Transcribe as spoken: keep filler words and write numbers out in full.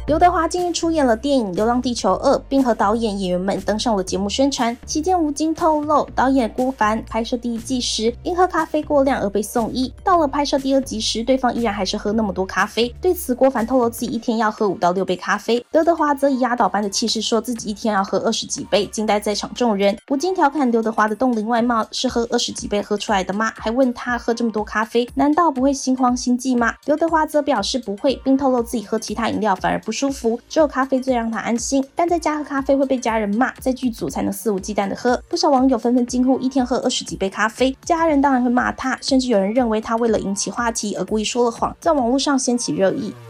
刘德华近日出演了电影《流浪地球二》，并和导演、演员们登上了节目宣传。期间，吴京透露，导演郭帆拍摄第一季时因喝咖啡过量而被送医，到了拍摄第二集时，对方依然还是喝那么多咖啡。对此，郭帆透露自己一天要喝五到六杯咖啡，刘德华则以压倒般的气势说自己一天要喝二十几杯，惊呆在场众人。吴京调侃刘德华的冻龄外貌是喝二十几杯喝出来的吗？还问他喝这么多咖啡，难道不会心慌心悸吗？刘德华则表示不会，并透露自己喝其他饮料反而不舒服，只有咖啡最让他安心。但在家喝咖啡会被家人骂，在剧组才能肆无忌惮的喝。不少网友纷纷惊呼一天喝二十几杯咖啡，家人当然会骂他，甚至有人认为他为了引起话题而故意说了谎，在网络上掀起热议。